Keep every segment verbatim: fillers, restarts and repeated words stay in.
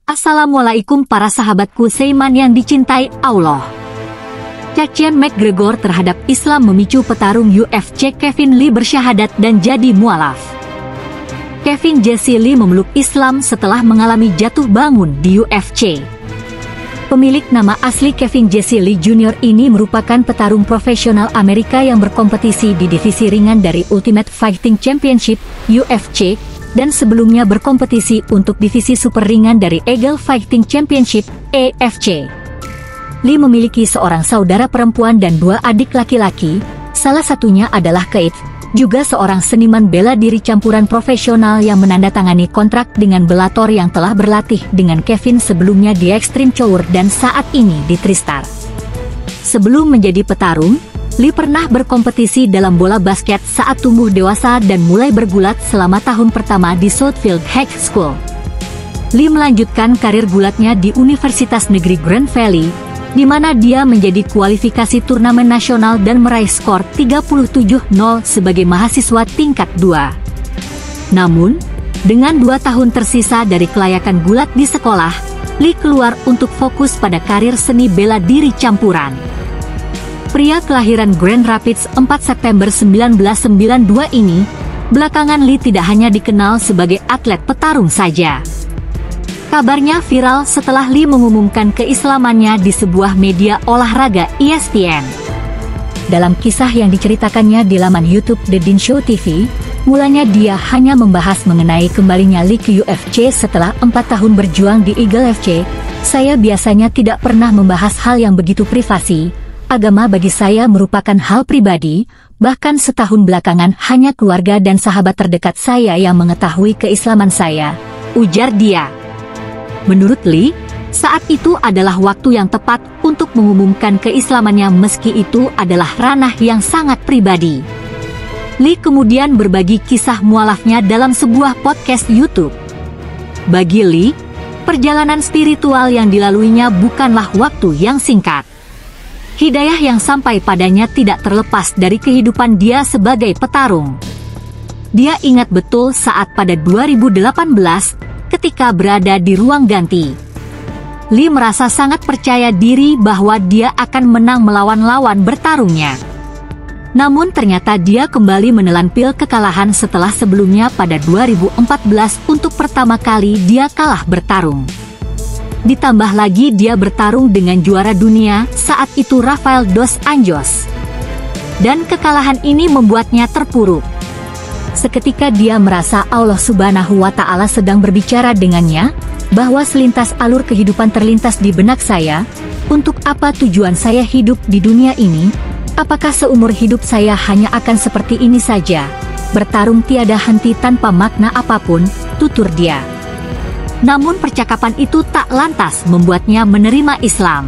Assalamualaikum para sahabatku seiman yang dicintai Allah. Cacian McGregor terhadap Islam memicu petarung U F C Kevin Lee bersyahadat dan jadi mualaf. Kevin Jesse Lee memeluk Islam setelah mengalami jatuh bangun di U F C. Pemilik nama asli Kevin Jesse Lee Junior ini merupakan petarung profesional Amerika yang berkompetisi di divisi ringan dari Ultimate Fighting Championship U F C dan sebelumnya berkompetisi untuk divisi super ringan dari Eagle Fighting Championship E F C. Lee memiliki seorang saudara perempuan dan dua adik laki-laki, salah satunya adalah Keith, juga seorang seniman bela diri campuran profesional yang menandatangani kontrak dengan Bellator yang telah berlatih dengan Kevin sebelumnya di Extreme Couture dan saat ini di TriStar. Sebelum menjadi petarung, Lee pernah berkompetisi dalam bola basket saat tumbuh dewasa dan mulai bergulat selama tahun pertama di Southfield High School. Lee melanjutkan karir gulatnya di Universitas Negeri Grand Valley, di mana dia menjadi kualifikasi turnamen nasional dan meraih skor tiga puluh tujuh nol sebagai mahasiswa tingkat dua. Namun, dengan dua tahun tersisa dari kelayakan gulat di sekolah, Lee keluar untuk fokus pada karir seni bela diri campuran. Pria kelahiran Grand Rapids empat September seribu sembilan ratus sembilan puluh dua ini, belakangan Lee tidak hanya dikenal sebagai atlet petarung saja. Kabarnya viral setelah Lee mengumumkan keislamannya di sebuah media olahraga E S P N. Dalam kisah yang diceritakannya di laman YouTube The Dean Show T V, mulanya dia hanya membahas mengenai kembalinya Lee ke U F C setelah empat tahun berjuang di Eagle F C. Saya biasanya tidak pernah membahas hal yang begitu privasi. Agama bagi saya merupakan hal pribadi, bahkan setahun belakangan hanya keluarga dan sahabat terdekat saya yang mengetahui keislaman saya, ujar dia. Menurut Lee, saat itu adalah waktu yang tepat untuk mengumumkan keislamannya meski itu adalah ranah yang sangat pribadi. Lee kemudian berbagi kisah mualafnya dalam sebuah podcast YouTube. Bagi Lee, perjalanan spiritual yang dilaluinya bukanlah waktu yang singkat. Hidayah yang sampai padanya tidak terlepas dari kehidupan dia sebagai petarung. Dia ingat betul saat pada dua ribu delapan belas, ketika berada di ruang ganti, Lee merasa sangat percaya diri bahwa dia akan menang melawan lawan bertarungnya. Namun ternyata dia kembali menelan pil kekalahan setelah sebelumnya pada dua ribu empat belas untuk pertama kali dia kalah bertarung. Ditambah lagi dia bertarung dengan juara dunia saat itu Rafael dos Anjos. Dan kekalahan ini membuatnya terpuruk. Seketika dia merasa Allah Subhanahu wa Ta'ala sedang berbicara dengannya, bahwa selintas alur kehidupan terlintas di benak saya, untuk apa tujuan saya hidup di dunia ini? Apakah seumur hidup saya hanya akan seperti ini saja? Bertarung tiada henti tanpa makna apapun, tutur dia. Namun percakapan itu tak lantas membuatnya menerima Islam.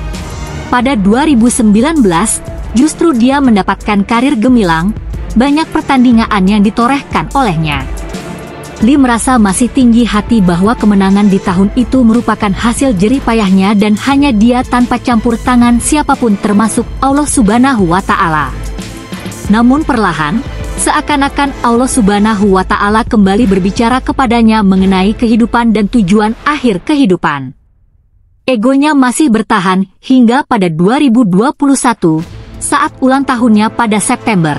Pada dua ribu sembilan belas, justru dia mendapatkan karir gemilang, banyak pertandingan yang ditorehkan olehnya. Lee merasa masih tinggi hati bahwa kemenangan di tahun itu merupakan hasil jerih payahnya dan hanya dia tanpa campur tangan siapapun termasuk Allah Subhanahu wa Ta'ala. Namun perlahan, seakan-akan Allah Subhanahu wa Ta'ala kembali berbicara kepadanya mengenai kehidupan dan tujuan akhir kehidupan. Egonya masih bertahan hingga pada dua ribu dua puluh satu, saat ulang tahunnya pada September.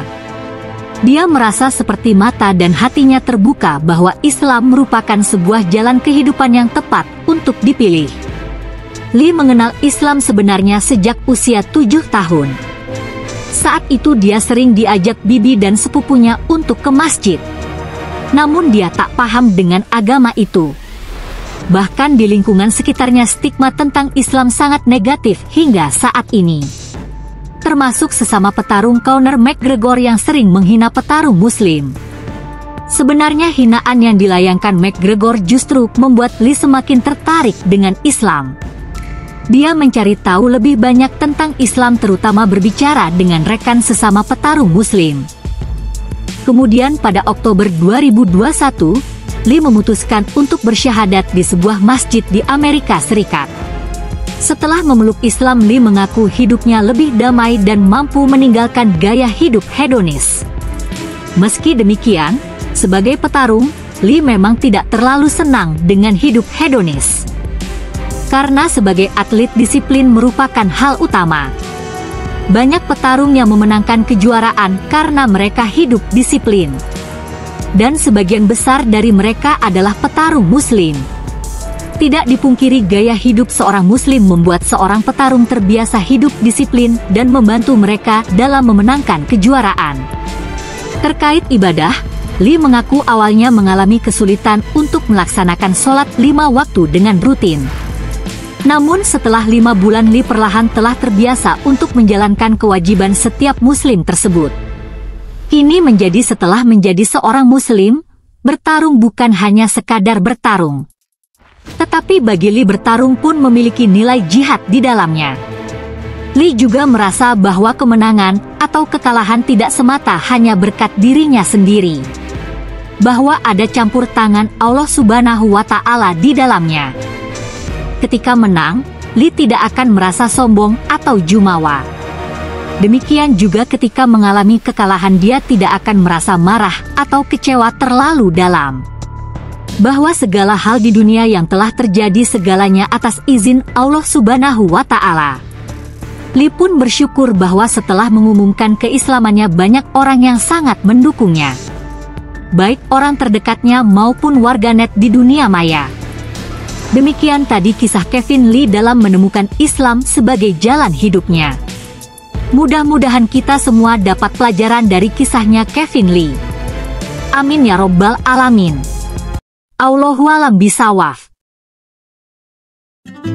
Dia merasa seperti mata dan hatinya terbuka bahwa Islam merupakan sebuah jalan kehidupan yang tepat untuk dipilih. Lee mengenal Islam sebenarnya sejak usia tujuh tahun. Saat itu dia sering diajak bibi dan sepupunya untuk ke masjid. Namun dia tak paham dengan agama itu. Bahkan di lingkungan sekitarnya stigma tentang Islam sangat negatif hingga saat ini. Termasuk sesama petarung Conor McGregor yang sering menghina petarung Muslim. Sebenarnya hinaan yang dilayangkan McGregor justru membuat Lee semakin tertarik dengan Islam. Dia mencari tahu lebih banyak tentang Islam terutama berbicara dengan rekan sesama petarung Muslim. Kemudian pada Oktober dua ribu dua puluh satu, Lee memutuskan untuk bersyahadat di sebuah masjid di Amerika Serikat. Setelah memeluk Islam, Lee mengaku hidupnya lebih damai dan mampu meninggalkan gaya hidup hedonis. Meski demikian, sebagai petarung, Lee memang tidak terlalu senang dengan hidup hedonis. Karena sebagai atlet disiplin merupakan hal utama. Banyak petarung yang memenangkan kejuaraan karena mereka hidup disiplin. Dan sebagian besar dari mereka adalah petarung muslim. Tidak dipungkiri gaya hidup seorang muslim membuat seorang petarung terbiasa hidup disiplin dan membantu mereka dalam memenangkan kejuaraan. Terkait ibadah, Lee mengaku awalnya mengalami kesulitan untuk melaksanakan sholat lima waktu dengan rutin. Namun setelah lima bulan Lee perlahan telah terbiasa untuk menjalankan kewajiban setiap muslim tersebut. Ini menjadi setelah menjadi seorang muslim, bertarung bukan hanya sekadar bertarung. Tetapi bagi Lee bertarung pun memiliki nilai jihad di dalamnya. Lee juga merasa bahwa kemenangan atau kekalahan tidak semata hanya berkat dirinya sendiri. Bahwa ada campur tangan Allah Subhanahu wa Ta'ala di dalamnya. Ketika menang, Lee tidak akan merasa sombong atau jumawa. Demikian juga ketika mengalami kekalahan dia tidak akan merasa marah atau kecewa terlalu dalam. Bahwa segala hal di dunia yang telah terjadi segalanya atas izin Allah Subhanahu wa Ta'ala. Lee pun bersyukur bahwa setelah mengumumkan keislamannya banyak orang yang sangat mendukungnya. Baik orang terdekatnya maupun warganet di dunia maya. Demikian tadi kisah Kevin Lee dalam menemukan Islam sebagai jalan hidupnya. Mudah-mudahan kita semua dapat pelajaran dari kisahnya Kevin Lee. Amin ya robbal alamin. Allahu a'lam bishawab.